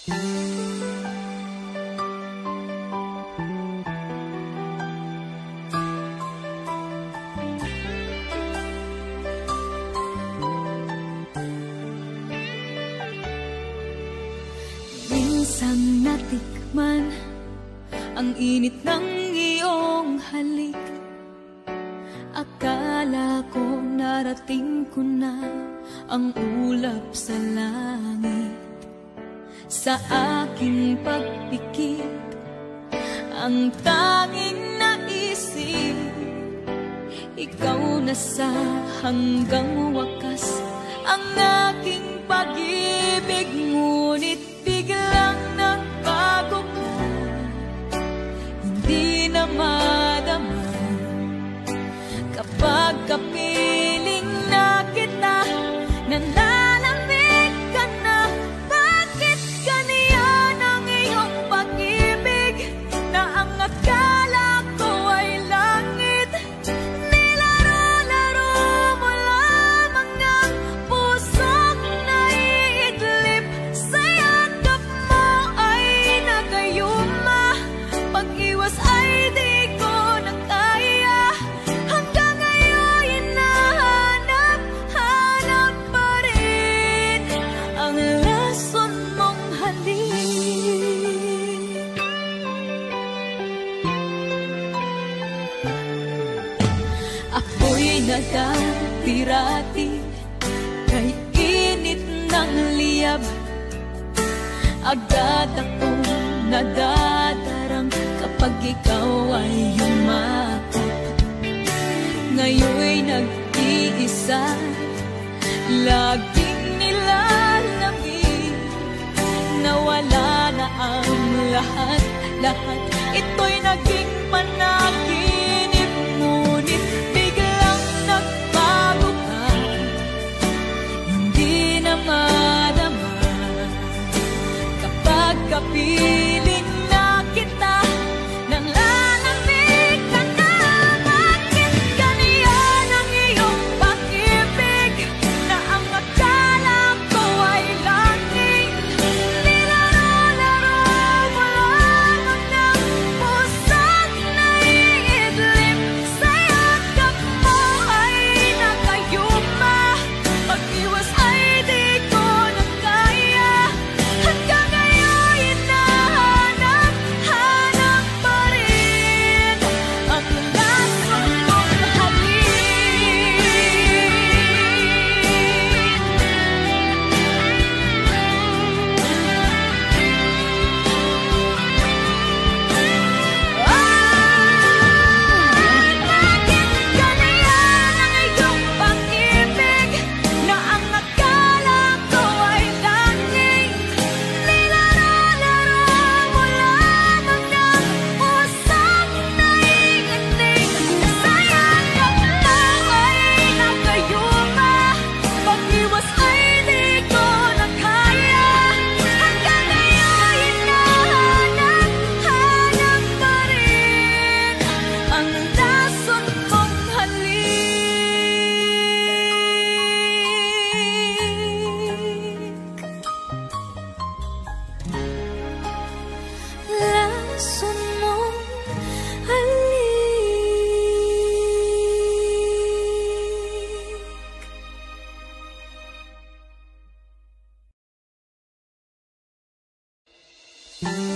Minsan natikman ang init ng iyong halik. Akala ko narating ko na ang ulap sa langit. Sa aking pagpikit, ang tanging naisip, ikaw na sa hanggang wakas ang aking pag-ibig. Ngunit biglang nagbago ka, hindi na madama kapag kapiling na kita, nalalamig ka na. Bakit ganyan ang iyong pag-ibig, na ang akala ko ay langit? Nilaro-laro mo lamang ang pusong naiidlip. Sa yakap mo ay nagayuma, pag-iwas ay di ko na kaya. Hanggang ngayon hinahanap pa rin ang lason mong halik. Ako'y nagtirati kay init ng liyab. Agad akong nadadarang kapag ikaw ay yumakap. Ngayon'y nag-iisa, laging nilalamig. Nawala na ang lahat. Ito'y naging panaginip. Ngunit biglang nagbago ka, hindi na madama kapag kapiling na kita, nang lalamig ka na. Bakit ganyan ang iyong pag-ibig, na ang akala ko ay langit? Nilaro-laro mo lamang ang pusong naiidlip. Sa yakap mo ay nagayuma, pag-iwas ay di ko na kaya. Hanggang ngayon hinahanap pa rin ang lason mong halik. Bakit ganyan ang iyong pag-ibig, na ang akala ko ay langit? Nilaro-laro mo lamang ang pusong naiinig. Sa yakap mo ay nagayuma, pag-iwas ay di ko na kaya. Hanggang ngayon hinahanap pa rin ang lason mong halik. Lason mong halik.